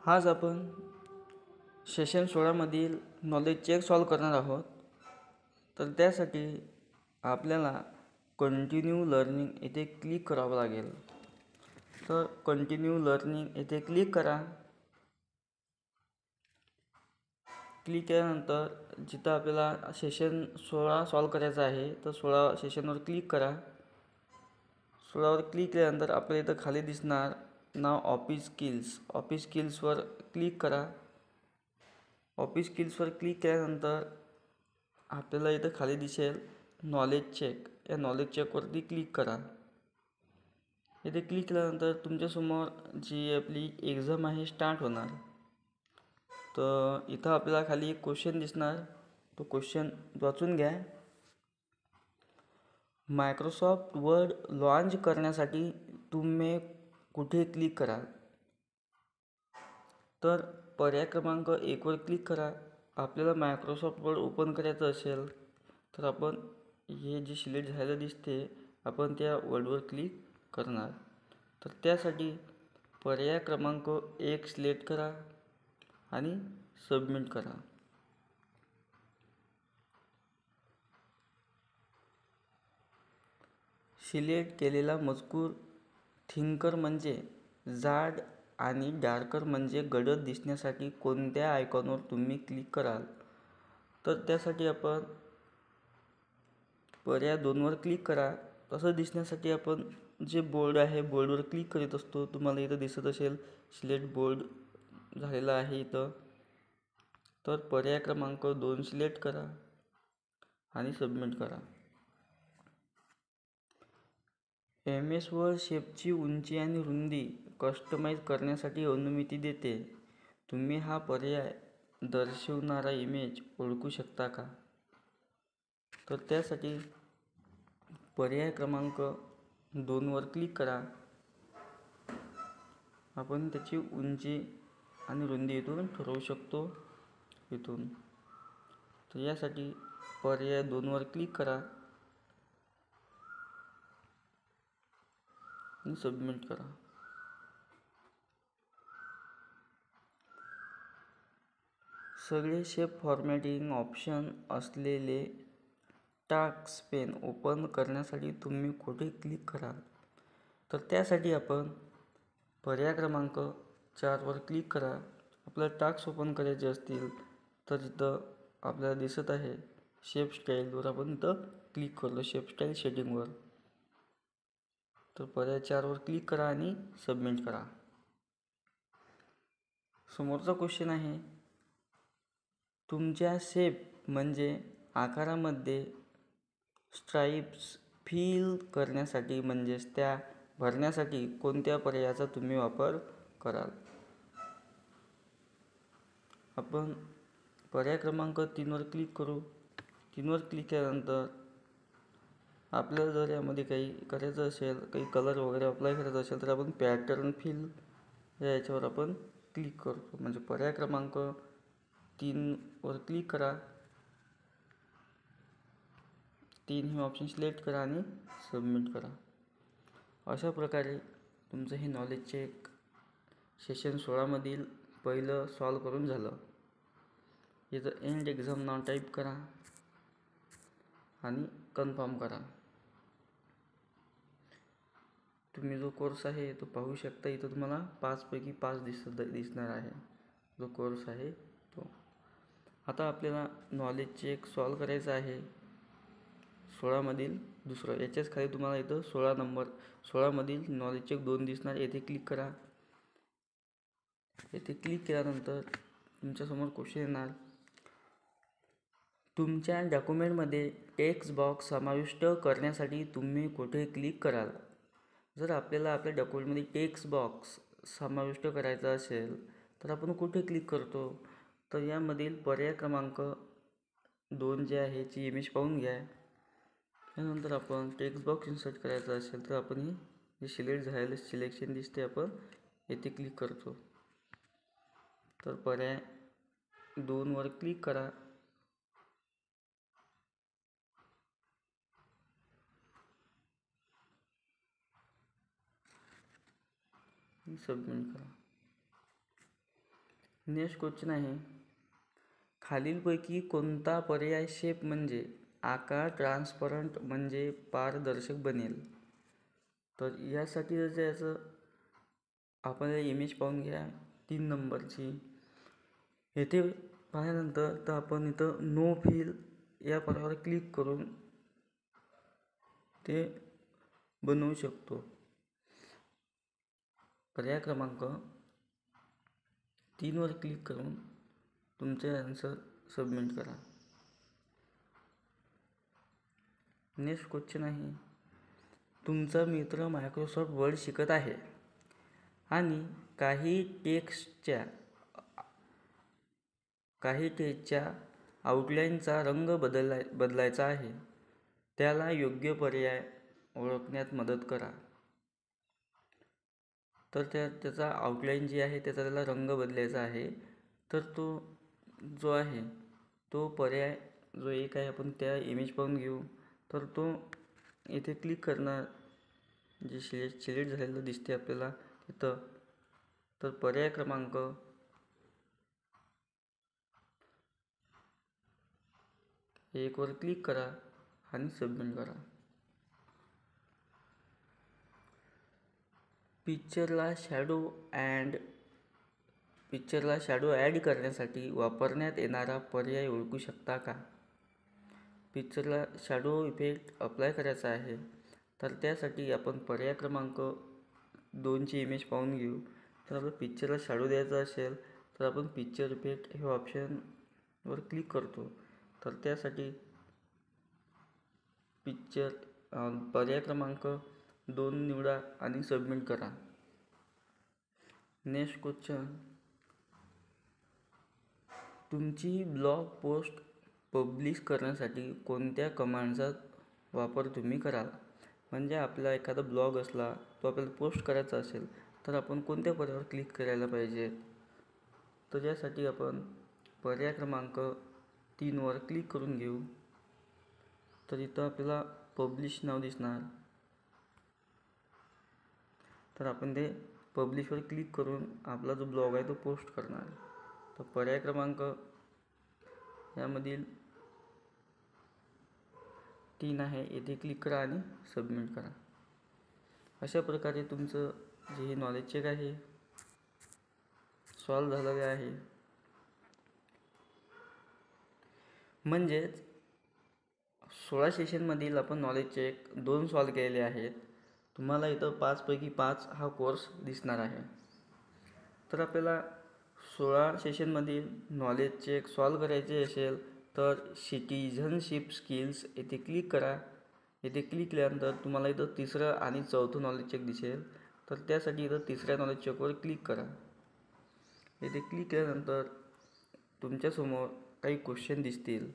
आज आपण सेशन 16मधील नॉलेज चेक सॉल्व करणार आहोत. तर त्यासाठी आपल्याला कंटिन्यू लर्निंग येथे क्लिक करावं लागेल. तर कंटिन्यू लर्निंग येथे क्लिक करा. क्लिक केल्यानंतर जिथं आपल्याला सेशन 16 सॉल्व करायचं आहे तर 16 सेशनवर क्लिक करा. 16वर क्लिक केल्यानंतर आपल्याला इथं खाली दिसणार नाव ऑफिस स्किल्स. ऑफिस स्किल्सवर क्लिक करा. ऑफिस स्किल्सवर क्लिक केल्यानंतर आपल्याला इथं खाली दिसेल नॉलेज चेक. या नॉलेज चेकवरती क्लिक करा. इथे क्लिक केल्यानंतर तुमच्यासमोर जी आपली एक्झाम आहे स्टार्ट होणार. तर इथं आपल्याला खाली एक क्वेश्चन दिसणार. तो क्वेश्चन वाचून घ्या. मायक्रोसॉफ्ट वर्ड लॉन्च करण्यासाठी तुम्ही कुठे क्लिक कराल? तर पर्याय क्रमांक 1वर क्लिक करा. आपल्याला मायक्रोसॉफ्ट वर्ड ओपन करायचं असेल तर आपण हे जे सिलेक्ट झालेलं दिसते आपण त्या वर्डवर क्लिक करणार. तर त्यासाठी पर्याय क्रमांक 1 सिलेक्ट करा आणि सबमिट करा. सिलेक्ट केलेला मजकूर थिंकर म्हणजे जाड आणि डार्कर म्हणजे गडद दिसण्यासाठी कोणत्या आयकॉनवर तुम्ही क्लिक कराल? तर त्यासाठी आपण पर्याय 2वर क्लिक करा. तसं दिसण्यासाठी आपण जे बोर्ड आहे बोर्डवर क्लिक करीत असतो. तुम्हाला इथं दिसत असेल सिलेक्ट बोर्ड झालेला आहे इथं. तर पर्याय क्रमांक 2 सिलेक्ट करा आणि सबमिट करा. MS वर्ड शेपची उंची आणि रुंदी कस्टमाइज करण्यासाठी अनुमती देते. तुम्ही हा पर्याय दर्शवणारा इमेज ओळखू शकता का? तर त्यासाठी पर्याय क्रमांक 2वर क्लिक करा. आपण त्याची उंची आणि रुंदी इथून ठरवू शकतो इथून. तर यासाठी पर्याय 2वर क्लिक करा आणि सबमिट करा. सगळे शेप फॉर्मॅटिंग ऑप्शन असलेले टास्क पेन ओपन करण्यासाठी तुम्ही कुठे क्लिक कराल? तर त्यासाठी आपण पर्याय क्रमांक 4वर क्लिक करा. आपल्याला टास्क ओपन करायचे असतील तर इथं आपल्याला दिसत आहे शेप स्टाईलवर आपण इथं क्लिक करतो. शेप स्टाईल सेटिंगवर. तर पर्याय 4वर क्लिक करा आणि सबमिट करा. समोरचा क्वेश्चन आहे तुमच्या शेप म्हणजे आकारामध्ये स्ट्राइप्स फिल करण्यासाठी म्हणजेच त्या भरण्यासाठी कोणत्या पर्यायाचा तुम्ही वापर कराल? आपण पर्याय क्रमांक 3वर क्लिक करू. 3वर क्लिक केल्यानंतर आपल्याला जर यामध्ये काही करायचं असेल, काही कलर वगैरे अप्लाय करायचं असेल तर आपण पॅटर्न फिल या याच्यावर आपण क्लिक करतो. म्हणजे पर्याय क्रमांक 3वर क्लिक करा. 3 हे ऑप्शन सिलेक्ट करा आणि सबमिट करा. अशा प्रकारे तुमचं हे नॉलेज चेक सेशन 16मधील पहिलं सॉल्व करून झालं. इथं एंड एक्झाम नाव टाईप करा आणि कन्फर्म करा. तुम्ही जो कोर्स आहे तो पाहू शकता. इथं तुम्हाला 5 पैकी 5 दिसणार आहे जो कोर्स आहे तो. आता आपल्याला नॉलेज चेक सॉल्व करायचं आहे 16मधील दुसरं. याच्याच खाली तुम्हाला इथं 16मधील नॉलेज चेक 2 दिसणार. येथे क्लिक करा. येथे क्लिक केल्यानंतर तुमच्यासमोर क्वेश्चन येणार. तुमच्या डॉक्युमेंटमध्ये टेक्स्ट बॉक्स समाविष्ट करण्यासाठी तुम्ही कुठे क्लिक कराल? जर आपल्याला आपल्या डॉक्युमेंटमध्ये टेक्स्ट बॉक्स समाविष्ट करायचा असेल तर आपण कुठे क्लिक करतो? तर यामधील पर्याय क्रमांक 2 जे आहे ची इमेज पाहून घ्या. त्यानंतर आपण टेक्स्ट बॉक्स इन्सर्ट करायचा असेल तर आपण जे सिलेक्ट झालेलं सिलेक्शन दिसते आपण येथे क्लिक करतो. तर पर्याय 2वर क्लिक करा. सबमिट करा. नेक्स्ट क्वेश्चन आहे, खालीलपैकी कोणता पर्याय शेप म्हणजे आकार ट्रान्सपरंट म्हणजे पारदर्शक बनेल? तर यासाठी जर याचं आपण इमेज पाहून घ्या 3 नंबरची. येथे पाहिल्यानंतर तर आपण इथं नो फिल या पर्यायावर क्लिक करून ते बनवू शकतो. पर्याय क्रमांक 3 वर क्लिक करून तुमचे आन्सर सबमिट करा. नेक्स्ट क्वेश्चन आहे, तुमचा मित्र मायक्रोसॉफ्ट वर्ड शिकत आहे आणि काही टेक्स्टच्या आउटलाईनचा रंग बदलायचा आहे. त्याला योग्य पर्याय ओळखण्यात मदत करा. तर त्याचा आउटलाईन जी आहे त्याला रंग बदलायचा आहे. तर तो जो आहे तो पर्याय जो एक आहे आपण त्या इमेज पाहून घेऊ. तर तो इथे क्लिक करणार, जे सिलेक्ट झालेलं दिसते आपल्याला तिथं. तर पर्याय क्रमांक 1 वर क्लिक करा आणि सबमिट करा. पिक्चरला शॅडो ॲड करण्यासाठी वापरण्यात येणारा पर्याय ओळखू शकता का? पिक्चरला शॅडो इफेक्ट अप्लाय करायचा आहे. तर त्यासाठी आपण पर्याय क्रमांक 2ची इमेज पाहून घेऊ. तर आपलं पिक्चरला शॅडो द्यायचा असेल तर आपण पिक्चर इफेक्ट हे ऑप्शनवर क्लिक करतो. तर त्यासाठी पर्याय क्रमांक 2 निवडा आणि सबमिट करा. नेक्स्ट क्वेश्चन, तुमची ब्लॉग पोस्ट पब्लिश करण्यासाठी कोणत्या कमांडचा वापर तुम्ही कराल? म्हणजे आपला एखादा ब्लॉग असला तो आपल्याला पोस्ट करायचा असेल तर आपण कोणत्या पर्यायावर क्लिक करायला पाहिजे? तर यासाठी आपण पर्याय क्रमांक 3 वर क्लिक करून घेऊ. तर इथं आपल्याला पब्लिश नाव दिसणार. तर आपण ते पब्लिशवर क्लिक करून आपला जो ब्लॉग आहे तो पोस्ट करणार. तर पर्याय क्रमांक यामधील 3 आहे, येथे क्लिक करा आणि सबमिट करा. अशा प्रकारे तुमचं जे हे नॉलेज चेक आहे सॉल्व झालेले आहे. म्हणजेच 16 सेशनमधील आपण नॉलेज चेक 2 सॉल्व केलेले आहेत. तुम्हाला इथं 5 पैकी 5 हा कोर्स दिसणार आहे. तर आपल्याला 16 सेशनमधील नॉलेज चेक सॉल्व करायचे असेल तर सिटिझनशिप स्किल्स येथे क्लिक करा. येथे क्लिक केल्यानंतर तुम्हाला इथं 3रं आणि 4थं नॉलेज चेक दिसेल. तर त्यासाठी इथं 3ऱ्या नॉलेज चेकवर क्लिक करा. येथे क्लिक केल्यानंतर तुमच्यासमोर काही क्वेश्चन दिसतील.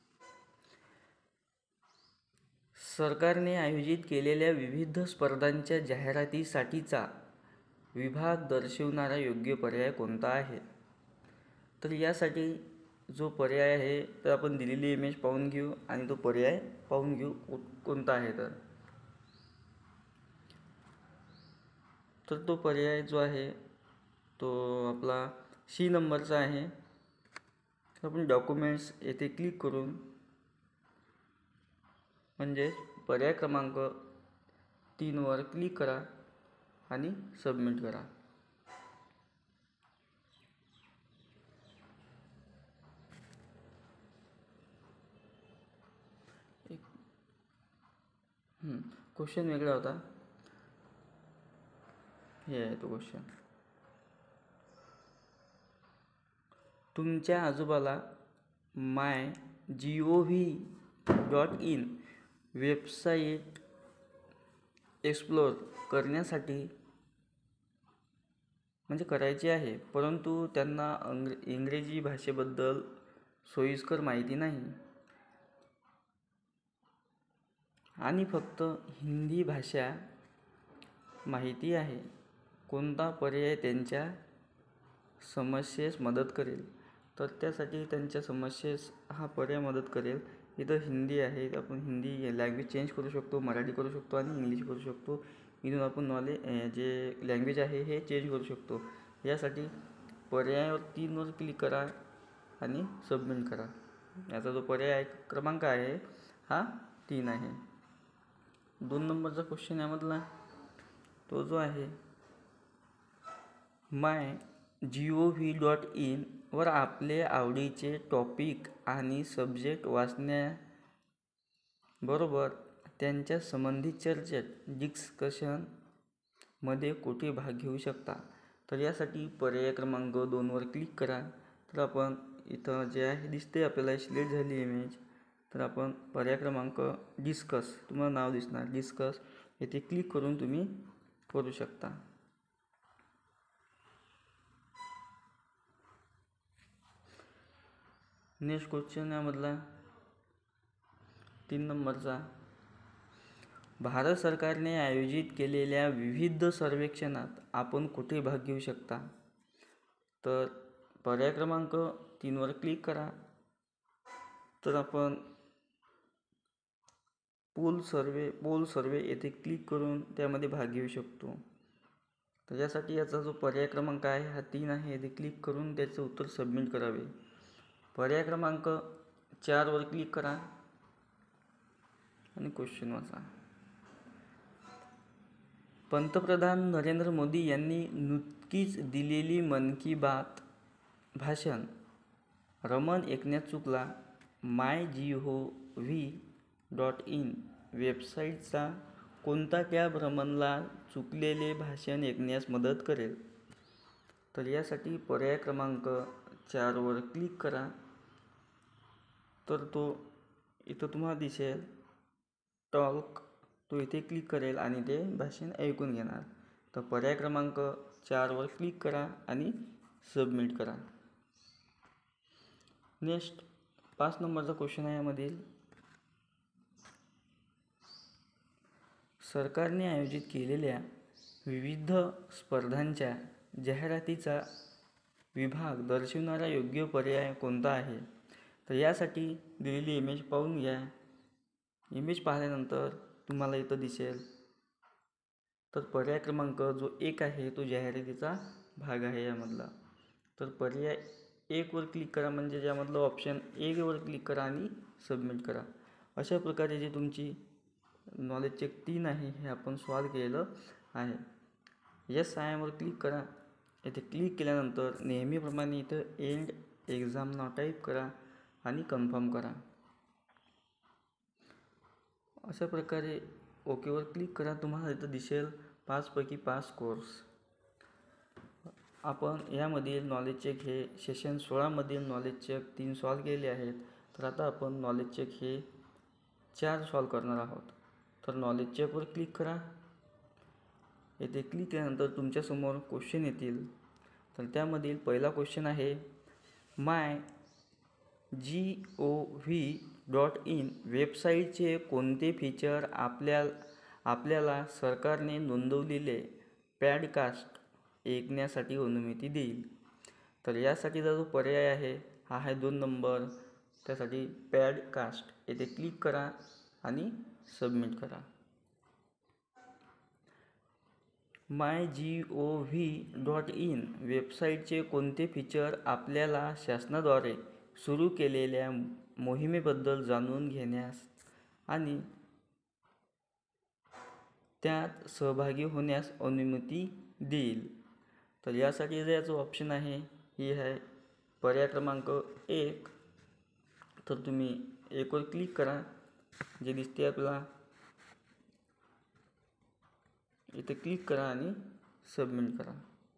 सरकारने आयोजित केलेल्या विविध स्पर्धांच्या जाहिरातीसाठीचा विभाग दर्शवणारा योग्य पर्याय कोणता आहे? तर यासाठी जो पर्याय आहे तर आपण दिलेली इमेज पाहून घेऊ आणि तो पर्याय पाहून घेऊ कोणता आहे. तर तो पर्याय जो आहे तो आपला C नंबरचा आहे. तर आपण डॉक्युमेंट्स येथे क्लिक करून म्हणजे पर्याय क्रमांक 3 वर क्लिक करा आणि सबमिट करा. क्वेश्चन वेगळा होता, हे आहे तो क्वेश्चन. तुमच्या आजोबाला MyGov.in वेबसाईट एक्सप्लोर करण्यासाठी म्हणजे करायची आहे, परंतु त्यांना इंग्रजी भाषेबद्दल सोयीस्कर माहिती नाही आणि फक्त हिंदी भाषा माहिती आहे. कोणता पर्याय त्यांच्या समस्येस मदत करेल? तर त्यासाठी त्यांच्या समस्येस हा पर्याय मदत करेल. इथं हिंदी आहे, आपण हिंदी लँग्वेज चेंज करू शकतो, मराठी करू शकतो आणि इंग्लिश करू शकतो. इथून आपण जे लँग्वेज आहे हे चेंज करू शकतो. यासाठी पर्यायावर 3वर क्लिक करा आणि सबमिट करा. याचा जो पर्याय क्रमांक आहे हा 3 आहे. 2 नंबरचा क्वेश्चन यामधला तो जो आहे MyGov.in वर आपले आवडीचे टॉपिक आणि सब्जेक्ट वाचण्याबरोबर त्यांच्या संबंधित चर्चेत डिस्कशनमध्ये कुठे भाग घेऊ शकता. तर यासाठी पर्याय क्रमांक 2वर क्लिक करा. तर आपण इथं जे आहे दिसते आपल्याला सिलेक्ट झाली इमेज. तर आपण पर्याय क्रमांक डिस्कस, तुम्हाला नाव दिसणार डिस्कस, येथे क्लिक करून तुम्ही करू शकता. नेक्स्ट क्वेश्चन यामधला 3 नंबरचा, भारत सरकारने आयोजित केलेल्या विविध सर्वेक्षणात आपण कुठे भाग घेऊ शकता. तर पर्याय क्रमांक 3वर क्लिक करा. तर आपण पोल सर्वे येथे क्लिक करून त्यामध्ये भाग घेऊ शकतो. तर यासाठी याचा जो पर्याय क्रमांक आहे हा 3 आहे. येथे क्लिक करून त्याचं उत्तर सबमिट करावे. पर्याय क्रमांक 4वर क्लिक करा आणि क्वेश्चन वाचा. पंतप्रधान नरेंद्र मोदी यांनी नुकतीच दिलेली मन की बात भाषण रमण ऐकण्यात चुकला. MyGov.in वेबसाईटचा कोणता टॅब रमणला चुकलेले भाषण ऐकण्यास मदत करेल. तर यासाठी पर्याय क्रमांक 4वर क्लिक करा. तर तो इथं तुम्हाला दिसेल टॉक, तो इथे क्लिक करेल आणि ते भाषण ऐकून घेणार. तर पर्याय क्रमांक 4वर क्लिक करा आणि सबमिट करा. नेक्स्ट 5 नंबरचा क्वेश्चन आहे यामधील, सरकारने आयोजित केलेल्या विविध स्पर्धांच्या जाहिरातीचा विभाग दर्शविणारा योग्य पर्याय कोणता आहे. तर यासाठी दिलेली इमेज पाहून घ्या. इमेज पाहिल्यानंतर तुम्हाला इथं दिसेल तर पर्याय क्रमांक जो 1 आहे तो जाहिरातीचा भाग आहे यामधला. तर पर्याय 1वर क्लिक करा, म्हणजे ज्यामधलं ऑप्शन 1वर क्लिक करा आणि सबमिट करा. अशा प्रकारे जे तुमची नॉलेज चेक 3 आहे हे आपण सॉल्व केलेलं आहे. येस आय एमवर क्लिक करा. येथे क्लिक केल्यानंतर नेहमीप्रमाणे इथं एंड एक्झाम नाव टाईप करा आणि कन्फर्म करा. अशा प्रकारे ओकेवर क्लिक करा. तुम्हाला इथं दिसेल 5 पैकी 5 कोर्स. आपण यामधील नॉलेज चेक हे सेशन 16 मधील नॉलेज चेक 3 सॉल्व केले आहेत. तर आता आपण नॉलेज चेक हे 4 सॉल्व करणार आहोत. तर नॉलेज चेकवर क्लिक करा. येथे क्लिक केल्यानंतर तुमच्यासमोर क्वेश्चन येतील. तर त्यामधील पहिला क्वेश्चन आहे, MyGov.in वेबसाईटचे कोणते फीचर आपल्याला सरकारने नोंदवलेले पॉडकास्ट ऐकण्यासाठी अनुमती देईल. तर यासाठीचा जो पर्याय आहे हा आहे 2 नंबर. त्यासाठी पॉडकास्ट येथे क्लिक करा आणि सबमिट करा. MyGov.in वेबसाईटचे कोणते फीचर आपल्याला शासनाद्वारे सुरू केलेल्या मोहिमेबद्दल जाणून घेण्यास आणि त्यात सहभागी होण्यास अनुमती देईल. तर यासाठी याचं ऑप्शन आहे ही आहे पर्याय क्रमांक 1. तर तुम्ही 1वर क्लिक करा. जे दिसते आपल्याला इथे क्लिक करा आणि सबमिट करा.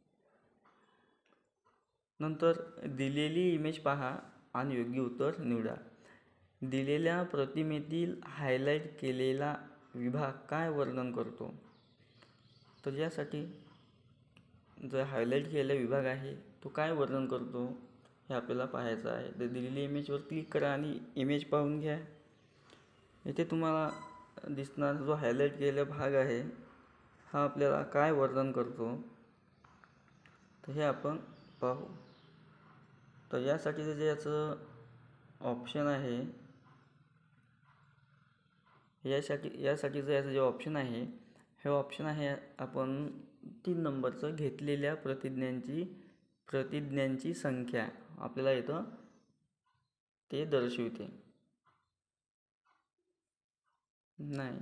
नंतर दिलेली इमेज पहा आणि योग्य उत्तर निवडा. दिलेल्या प्रतिमेतील हायलाईट केलेला विभाग काय वर्णन करतो. तर यासाठी जो हायलाईट केलेला विभाग आहे तो काय वर्णन करतो हे आपल्याला पाहायचं आहे. तर दिलेली इमेजवर क्लिक करा आणि इमेज पाहून घ्या. इथे तुम्हाला दिसणार जो हायलाईट केलेला भाग आहे हा आपल्याला काय वर्णन करतो तर हे आपण पाहू. तर यासाठी जे याचं ऑप्शन आहे यासाठीचं याचं जे ऑप्शन आहे हे ऑप्शन आहे आपण 3 नंबरचं घेतलेल्या प्रतिज्ञांची प्रतिज्ञांची संख्या आपल्याला इथं ते दर्शविते. नाही,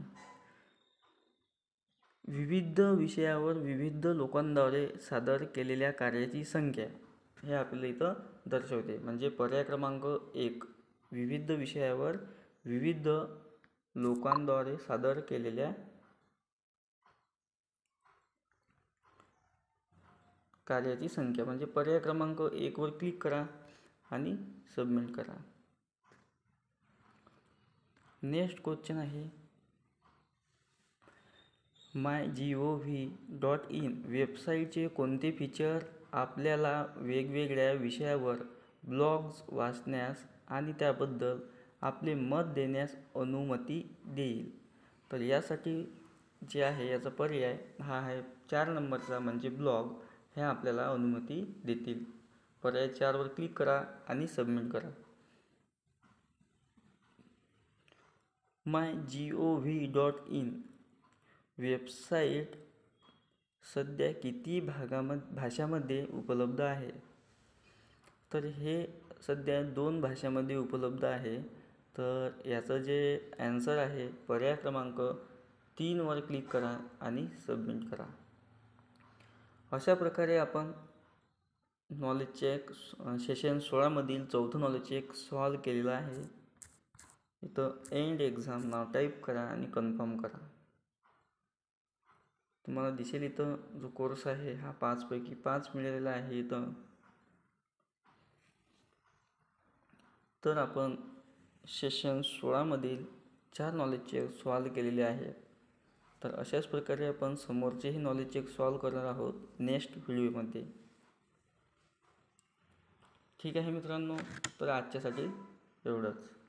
विविध विषयावर विविध लोकांद्वारे सादर केलेल्या कार्याची संख्या हे आपल्याला इथं दर्शवते. म्हणजे पर्याय क्रमांक 1, विविध विषयावर विविध लोकांद्वारे सादर केलेल्या कार्याची संख्या. म्हणजे पर्याय क्रमांक 1 वर क्लिक करा आणि सबमिट करा. नेक्स्ट क्वेश्चन आहे, MyGov.in वेबसाईटचे कोणते फीचर आपल्याला वेगवेगळ्या विषयावर ब्लॉग्स वाचण्यास आणि त्याबद्दल आपले मत देण्यास अनुमती देईल? तर यासाठी जे आहे याचा पर्याय हा आहे 4 नंबरचा, म्हणजे ब्लॉग हे आपल्याला अनुमती देतील. पर्याय 4 वर क्लिक करा आणि सबमिट करा. MyGov.in वेबसाईट सध्या किती भाषांमध्ये उपलब्ध आहे? तर हे सध्या 2 भाषांमध्ये उपलब्ध आहे. तर याचं जे ॲन्सर आहे पर्याय क्रमांक 3 वर क्लिक करा आणि सबमिट करा. अशा प्रकारे आपण नॉलेज चेक सेशन 16 मधील 4थं नॉलेज चेक सॉल्व केलेलं आहे. इथं एंड एक्झाम नाव टाईप करा आणि कन्फर्म करा. तुम्हाला दिसेल इथं जो कोर्स आहे हा 5 पैकी 5 मिळालेला आहे इथं. तर आपण सेशन 16 मधील 4 नॉलेज चेक सॉल्व केलेले आहे. तर अशाच प्रकारे आपण समोरचेही नॉलेज चेक सॉल्व करणार आहोत नेक्स्ट व्हिडिओमध्ये. ठीक आहे मित्रांनो, तर आजच्यासाठी एवढंच.